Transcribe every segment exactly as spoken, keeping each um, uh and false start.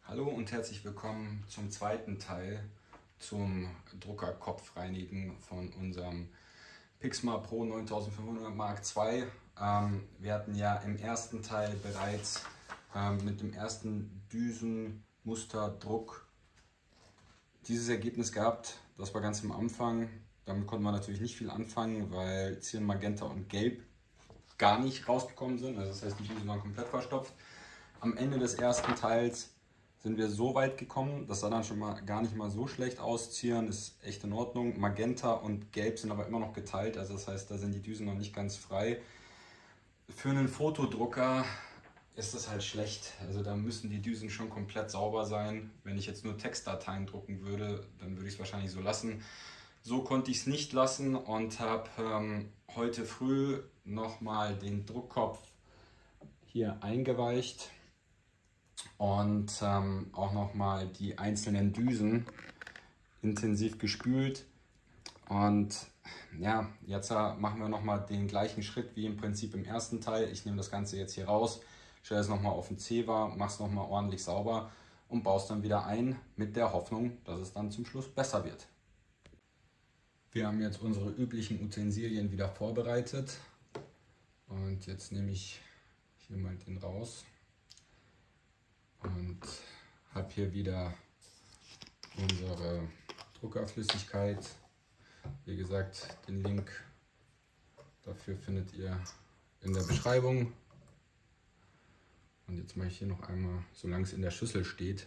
Hallo und herzlich willkommen zum zweiten Teil zum Druckerkopfreinigen von unserem Pixma Pro neuntausendfünfhundert Mark zwei. Ähm, wir hatten ja im ersten Teil bereits ähm, mit dem ersten Düsenmusterdruck dieses Ergebnis gehabt. Das war ganz am Anfang. Damit konnte man natürlich nicht viel anfangen, weil Cyan, Magenta und Gelb gar nicht rausgekommen sind. Also das heißt, die Düsen waren komplett verstopft. Am Ende des ersten Teils sind wir so weit gekommen, das sah dann schon mal gar nicht mal so schlecht aus. Cyan ist echt in Ordnung. Magenta und Gelb sind aber immer noch geteilt, also das heißt, da sind die Düsen noch nicht ganz frei. Für einen Fotodrucker ist das halt schlecht. Also da müssen die Düsen schon komplett sauber sein. Wenn ich jetzt nur Textdateien drucken würde, dann würde ich es wahrscheinlich so lassen. So konnte ich es nicht lassen und habe ähm, heute früh nochmal den Druckkopf hier eingeweicht und ähm, auch nochmal die einzelnen Düsen intensiv gespült. Und ja, jetzt äh, machen wir nochmal den gleichen Schritt wie im Prinzip im ersten Teil. Ich nehme das Ganze jetzt hier raus, stelle es nochmal auf den Zewa, mache es nochmal ordentlich sauber und baue es dann wieder ein mit der Hoffnung, dass es dann zum Schluss besser wird. Wir haben jetzt unsere üblichen Utensilien wieder vorbereitet und jetzt nehme ich hier mal den raus und habe hier wieder unsere Druckerflüssigkeit. Wie gesagt, den Link dafür findet ihr in der Beschreibung. Und jetzt mache ich hier noch einmal, solange es in der Schüssel steht,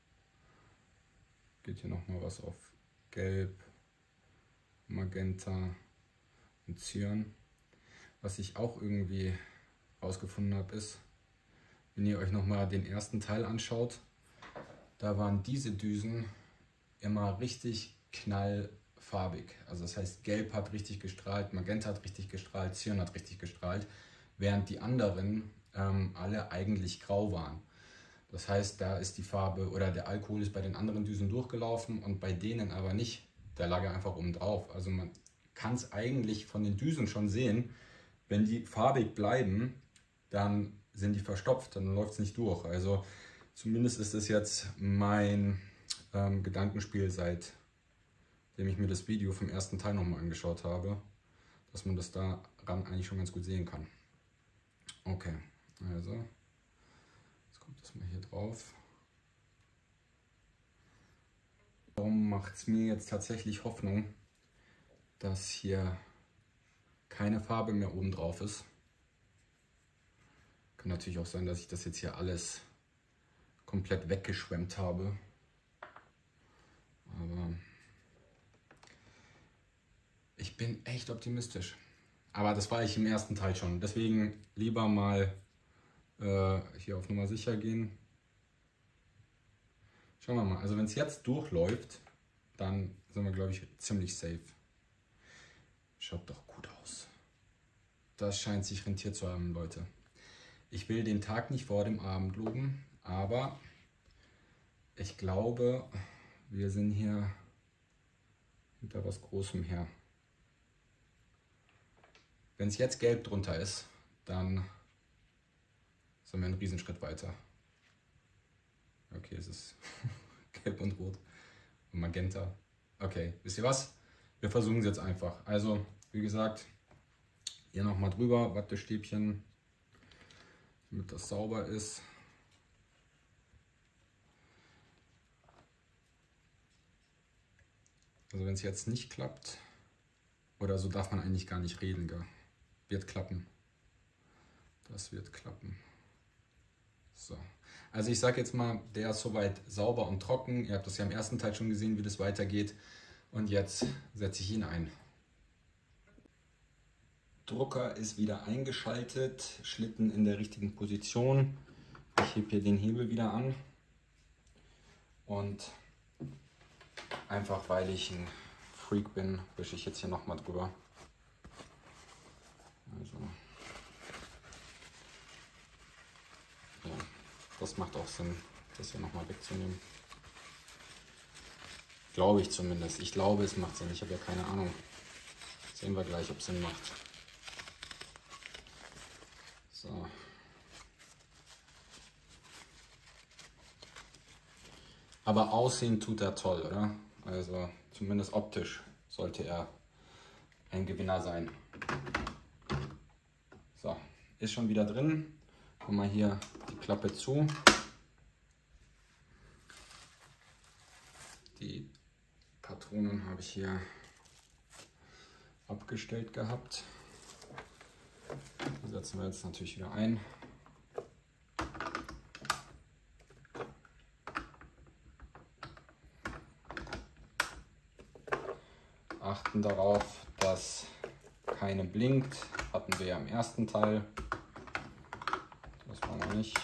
geht hier noch mal was auf Gelb, Magenta und Cyan. Was ich auch irgendwie rausgefunden habe, ist, wenn ihr euch noch mal den ersten Teil anschaut, da waren diese Düsen immer richtig knallfarbig. Also das heißt, Gelb hat richtig gestrahlt, Magenta hat richtig gestrahlt, Cyan hat richtig gestrahlt, während die anderen ähm, alle eigentlich grau waren. Das heißt, da ist die Farbe oder der Alkohol ist bei den anderen Düsen durchgelaufen und bei denen aber nicht. Der lag einfach oben drauf. Also man kann es eigentlich von den Düsen schon sehen, wenn die farbig bleiben, dann sind die verstopft, dann läuft es nicht durch. Also zumindest ist es jetzt mein ähm, Gedankenspiel, seitdem ich mir das Video vom ersten Teil nochmal angeschaut habe, dass man das daran eigentlich schon ganz gut sehen kann. Okay, also jetzt kommt das mal hier drauf. Warum macht es mir jetzt tatsächlich Hoffnung, dass hier keine Farbe mehr oben drauf ist? Kann natürlich auch sein, dass ich das jetzt hier alles komplett weggeschwemmt habe. Aber ich bin echt optimistisch. Aber das war ich im ersten Teil schon. Deswegen lieber mal äh, hier auf Nummer sicher gehen. Schauen wir mal. Also wenn es jetzt durchläuft, dann sind wir, glaube ich, ziemlich safe. Schaut doch gut aus. Das scheint sich rentiert zu haben, Leute. Ich will den Tag nicht vor dem Abend loben, aber ich glaube, wir sind hier hinter was Großem her. Wenn es jetzt gelb drunter ist, dann sind wir einen Riesenschritt weiter. Okay, es ist gelb und rot und magenta. Okay, wisst ihr was? Wir versuchen es jetzt einfach. Also, wie gesagt, hier nochmal drüber, Wattestäbchen, damit das sauber ist. Also wenn es jetzt nicht klappt, oder so darf man eigentlich gar nicht reden, gell? Wird klappen. Das wird klappen. So. Also ich sage jetzt mal, der ist soweit sauber und trocken. Ihr habt das ja im ersten Teil schon gesehen, wie das weitergeht. Und jetzt setze ich ihn ein. Drucker ist wieder eingeschaltet, Schlitten in der richtigen Position. Ich hebe hier den Hebel wieder an. Und einfach weil ich ein Freak bin, wische ich jetzt hier nochmal drüber. Also, ja, das macht auch Sinn, das hier nochmal wegzunehmen. Glaube ich zumindest. Ich glaube, es macht Sinn. Ich habe ja keine Ahnung. Sehen wir gleich, ob es Sinn macht. So. Aber aussehen tut er toll, oder? Also zumindest optisch sollte er ein Gewinner sein. So, ist schon wieder drin. Machen wir hier die Klappe zu. Die Patronen habe ich hier abgestellt gehabt. Die setzen wir jetzt natürlich wieder ein. Achten darauf, dass keine blinkt. Hatten wir ja im ersten Teil. Das wollen wir nicht.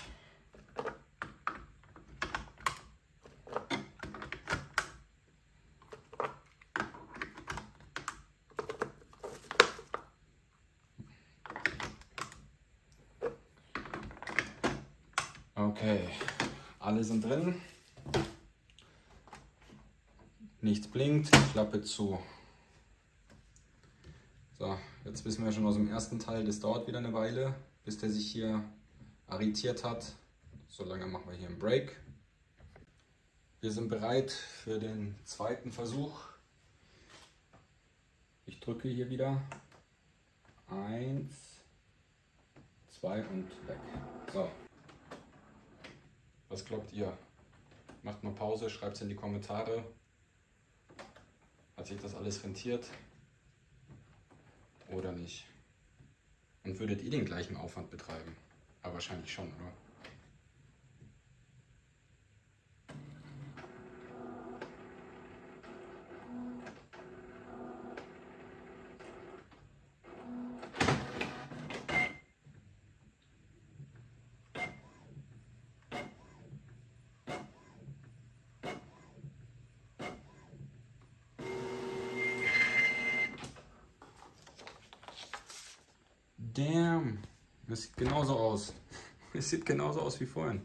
Okay, alle sind drin. Nichts blinkt, Klappe zu. So, jetzt wissen wir schon aus dem ersten Teil, das dauert wieder eine Weile, bis der sich hier arretiert hat. So lange machen wir hier einen Break. Wir sind bereit für den zweiten Versuch. Ich drücke hier wieder. Eins, zwei und weg. So. Was glaubt ihr? Macht mal Pause, schreibt es in die Kommentare. Hat sich das alles rentiert? Oder nicht? Und würdet ihr den gleichen Aufwand betreiben? Aber wahrscheinlich schon, oder? Damn, das sieht genauso aus. Es sieht genauso aus wie vorhin.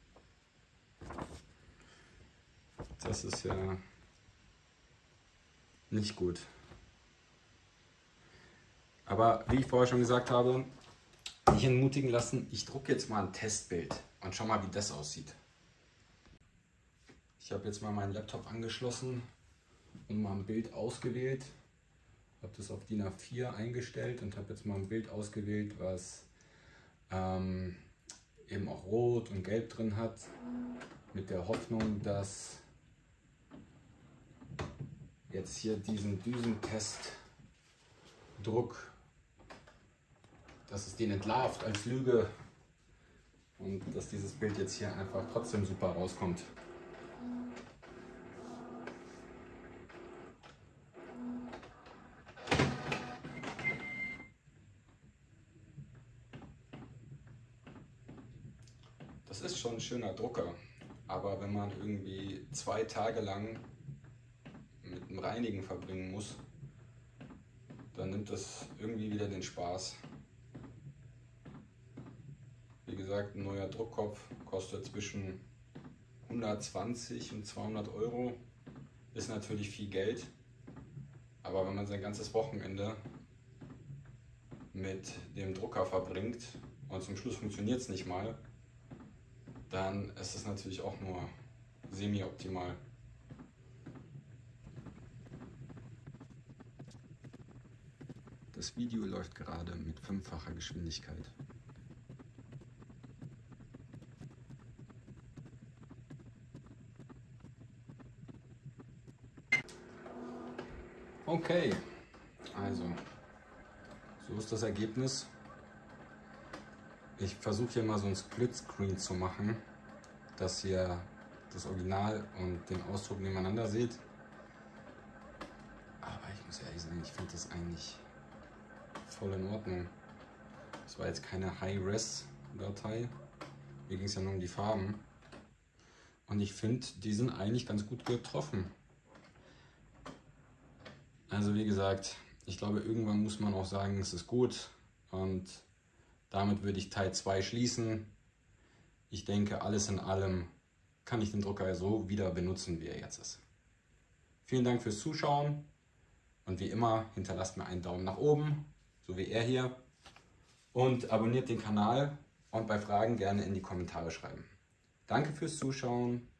Das ist ja nicht gut. Aber wie ich vorher schon gesagt habe, nicht entmutigen lassen. Ich drucke jetzt mal ein Testbild und schau mal, wie das aussieht. Ich habe jetzt mal meinen Laptop angeschlossen und mal ein Bild ausgewählt. Habe das auf DIN A vier eingestellt und habe jetzt mal ein Bild ausgewählt, was ähm, eben auch Rot und Gelb drin hat, mit der Hoffnung, dass jetzt hier diesen Düsentestdruck, dass es den entlarvt als Lüge und dass dieses Bild jetzt hier einfach trotzdem super rauskommt. Das ist schon ein schöner Drucker, aber wenn man irgendwie zwei Tage lang mit dem Reinigen verbringen muss, dann nimmt das irgendwie wieder den Spaß. Wie gesagt, ein neuer Druckkopf kostet zwischen hundertzwanzig und zweihundert Euro, ist natürlich viel Geld, aber wenn man sein ganzes Wochenende mit dem Drucker verbringt und zum Schluss funktioniert es nicht mal, dann ist es natürlich auch nur semi-optimal. Das Video läuft gerade mit fünffacher Geschwindigkeit. Okay, also so ist das Ergebnis. Ich versuche hier mal so ein Splitscreen zu machen, dass ihr das Original und den Ausdruck nebeneinander seht. Aber ich muss ehrlich sagen, ich finde das eigentlich voll in Ordnung. Das war jetzt keine High-Res-Datei. Mir ging es ja nur um die Farben. Und ich finde, die sind eigentlich ganz gut getroffen. Also wie gesagt, ich glaube, irgendwann muss man auch sagen, es ist gut. Und damit würde ich Teil zwei schließen. Ich denke, alles in allem kann ich den Drucker so wieder benutzen, wie er jetzt ist. Vielen Dank fürs Zuschauen und wie immer hinterlasst mir einen Daumen nach oben, so wie er hier. Und abonniert den Kanal und bei Fragen gerne in die Kommentare schreiben. Danke fürs Zuschauen.